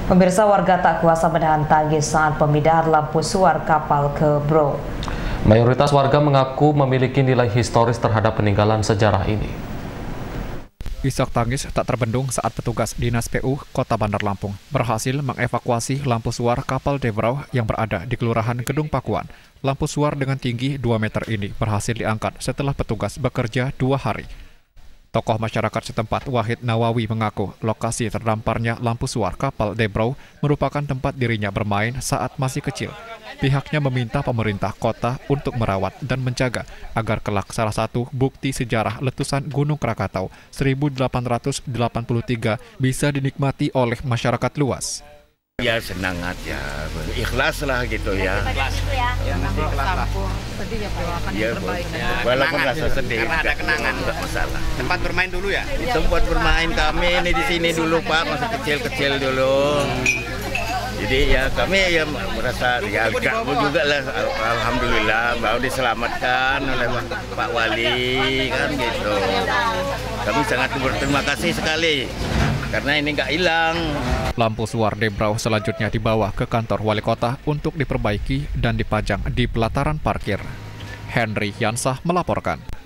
Pemirsa, warga tak kuasa menahan tangis saat pemindahan lampu suar kapal ke Bro. Mayoritas warga mengaku memiliki nilai historis terhadap peninggalan sejarah ini. Isak tangis tak terbendung saat petugas Dinas PU Kota Bandar Lampung berhasil mengevakuasi lampu suar kapal Debrau yang berada di Kelurahan Gedung Pakuan. Lampu suar dengan tinggi 2 meter ini berhasil diangkat setelah petugas bekerja 2 hari. Tokoh masyarakat setempat Wahid Nawawi mengaku lokasi terdamparnya lampu suar kapal Debrau merupakan tempat dirinya bermain saat masih kecil. Pihaknya meminta pemerintah kota untuk merawat dan menjaga agar kelak salah satu bukti sejarah letusan Gunung Krakatau 1883 bisa dinikmati oleh masyarakat luas. Ya senang aja, ikhlas lah gitu ya. Ikhlas ya. Sedih ya akan yang terbaik. Walaupun rasa sedih, karena ada kenangan, enggak masalah. Tempat bermain dulu ya? Tempat bermain kami ini di sini dulu Pak, masih kecil-kecil dulu. Jadi ya kami ya merasa ya gak juga lah, alhamdulillah baru diselamatkan oleh Pak Wali kan gitu. Kami sangat berterima kasih sekali karena ini nggak hilang. Lampu suar Debrau selanjutnya dibawa ke kantor wali kota untuk diperbaiki dan dipajang di pelataran parkir. Henry Yansah melaporkan.